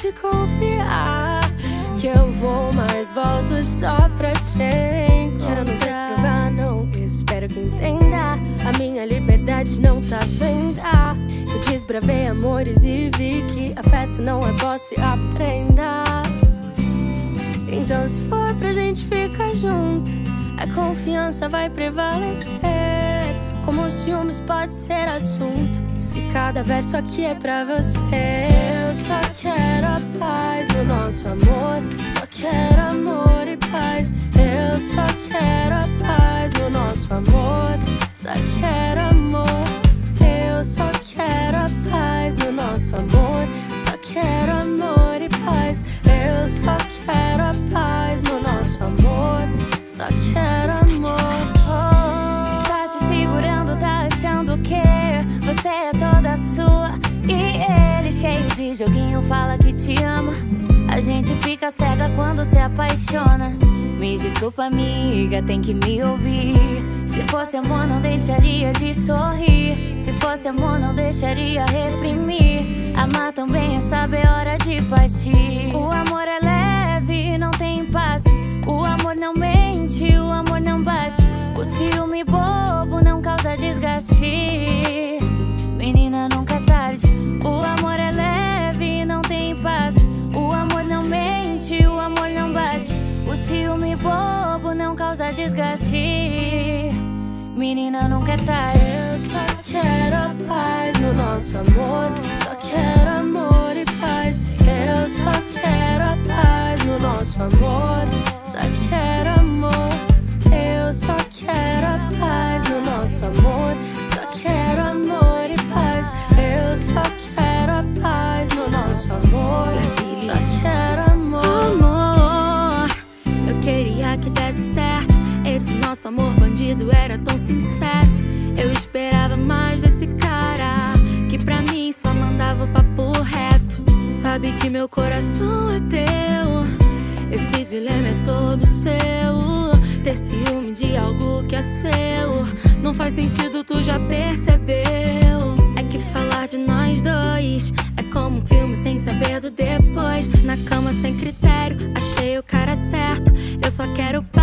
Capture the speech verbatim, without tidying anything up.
pode confiar que eu vou, mas volto só pra te encontrar. Quero não ter que provar, não, espero que entenda. A minha liberdade não tá venda. Eu desbravei amores e vi que afeto não é posse, aprenda. Então se for pra gente ficar junto, a confiança vai prevalecer. Como os ciúmes pode ser assunto, se cada verso aqui é pra você. Eu só quero a paz no nosso amor, só quero amor e paz. Eu só quero a paz no nosso amor, só quero amor. Eu só quero a paz no nosso amor, só quero amor e paz. Eu só quero a paz no nosso amor, só quero amor. Tá te segurando, tá achando que você é toda sua, e ele cheio de joguinho fala que te ama. A gente fica cega quando se apaixona. Me desculpa amiga, tem que me ouvir. Se fosse amor não deixaria de sorrir. Se fosse amor não deixaria reprimir. Amar também é saber a hora de partir. O amor é leve, não tem impasse. O amor não mente, o amor não bate. O ciúme bobo não causa desgaste. Menina, nunca é tarde. O amor é leve, não tem impasse. O amor não mente, o amor não bate. O ciúme bobo não causa desgaste. Menina, nunca é tarde. Eu só quero a paz no nosso amor, só quero amor e paz. Eu só quero a paz no nosso amor, só quero amor. Eu só quero a paz no nosso amor, só quero amor e paz. Eu só quero a paz no nosso amor, só quero amor. Amor, eu queria que desse certo. Esse nosso amor bandido era tão sincero. Eu esperava mais desse cara, que pra mim só mandava o papo reto. Sabe que meu coração é teu, esse dilema é todo seu. Ter ciúme de algo que é seu não faz sentido, tu já percebeu. É que falar de nós dois é como um filme sem saber do depois. Na cama sem critério, achei o cara certo. Eu só quero paz